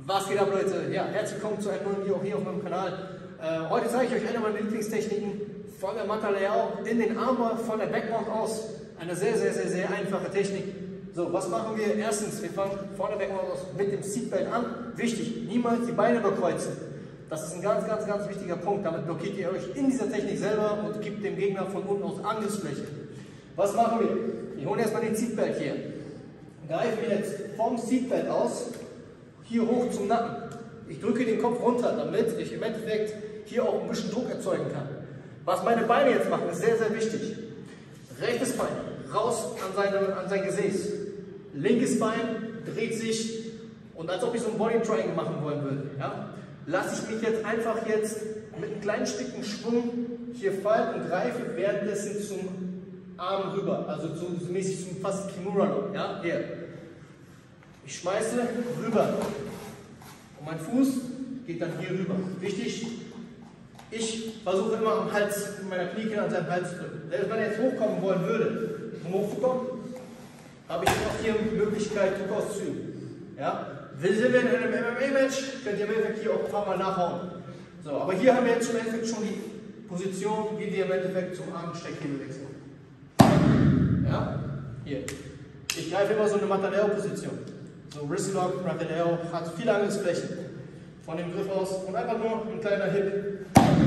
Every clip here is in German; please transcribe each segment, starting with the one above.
Was geht ab, Leute? Ja, herzlich willkommen zu einem neuen Video auch hier auf meinem Kanal. Heute zeige ich euch eine meiner Lieblingstechniken von der Mata-Layout in den Armbar von der Backmount aus. Eine sehr einfache Technik. So, was machen wir? Erstens, wir fangen von der Backmount aus mit dem Seatbelt an. Wichtig, niemals die Beine überkreuzen. Das ist ein ganz wichtiger Punkt. Damit blockiert ihr euch in dieser Technik selber und gibt dem Gegner von unten aus Angriffsfläche. Was machen wir? Wir holen erstmal den Seatbelt hier. Greifen jetzt vom Seatbelt aus hier hoch zum Nacken. Ich drücke den Kopf runter, damit ich im Endeffekt hier auch ein bisschen Druck erzeugen kann. Was meine Beine jetzt machen, ist sehr wichtig. Rechtes Bein raus an sein Gesäß. Linkes Bein dreht sich und als ob ich so ein Body Triangle machen wollen würde. Ja? Lasse ich mich jetzt einfach mit einem kleinen Stücken Schwung hier fallen und greife währenddessen zum Arm rüber. Also so mäßig zum fast Kimura Lock. Ja? Hier. Ich schmeiße rüber und mein Fuß geht dann hier rüber. Wichtig, ich versuche immer am Hals, mit meiner Kniekehre an seinem Hals zu drücken. Selbst wenn er jetzt hochkommen wollen würde, um hochzukommen, habe ich auch hier die Möglichkeit, Druck auszuüben. Ja? Sind wir in einem MMA-Match, könnt ihr im Endeffekt hier auch ein paar Mal nachhauen. So, aber hier haben wir jetzt im Endeffekt schon die Position, wie wir im Endeffekt zum Armsteckhebel wechseln. Ja? Hier. Ich greife immer so eine Mata-Layout-Position. So Wristlock, Mata-Layout hat viele Angriffsflächen von dem Griff aus und einfach nur ein kleiner Hip.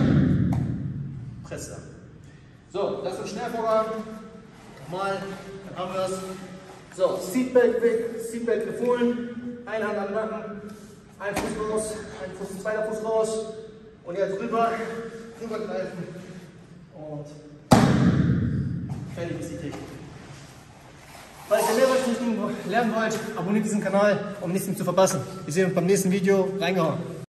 Presse. So, das ist ein Schnellvorgang. Nochmal, dann haben wir das. So, Seatbelt weg, Seatbelt gefohlen, eine Hand am Nacken, ein Fuß raus, ein zweiter Fuß raus und jetzt rübergreifen und fertig ist die Technik. Falls ihr mehr Techniken lernen wollt, abonniert diesen Kanal, um nichts mehr zu verpassen. Wir sehen uns beim nächsten Video. Reingehauen!